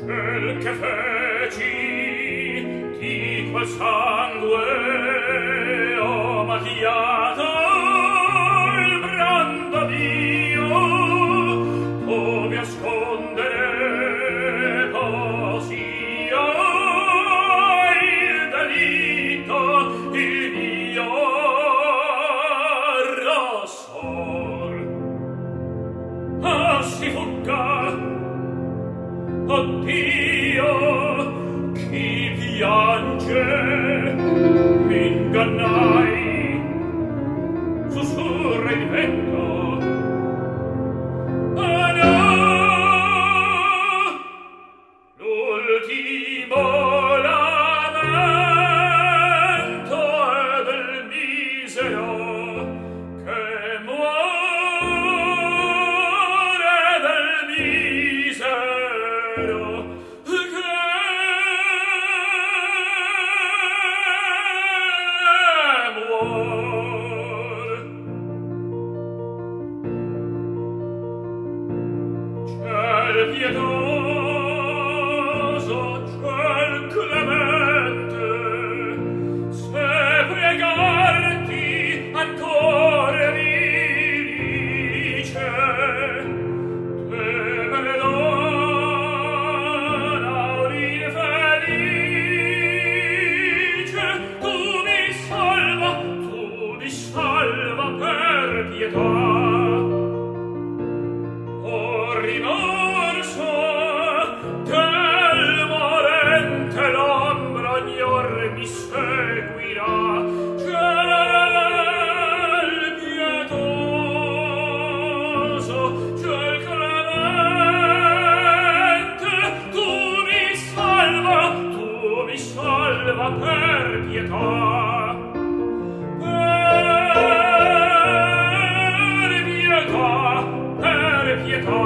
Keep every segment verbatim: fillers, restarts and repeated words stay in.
Quel che feci di quel sangue ho macchiato il brando mio, dove ascondere posia il delitto, il mio rossor. Ah, si fugga! Oddio, chi piange, m'ingannai, sussurra il vento. Ah no, l'ultimo lamento è del misero che muore del misero. Pietoso, ciel clemente, se pregarti ancora mi dice, te perdona un'infelice, tu mi salva, tu mi salva per pietà. Oh, rimorso del morente, l'ombra ognor mi seguirà. Ciel pietoso, ciel clemente, tu mi salva, tu mi salva per pietà. Per pietà, per pietà.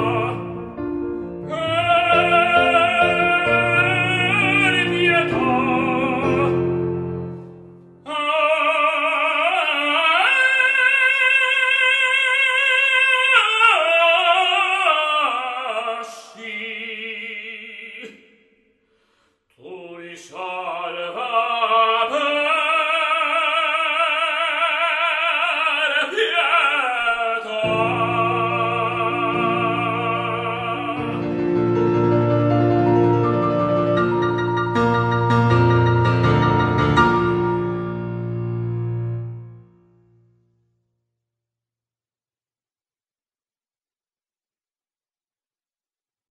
Sì.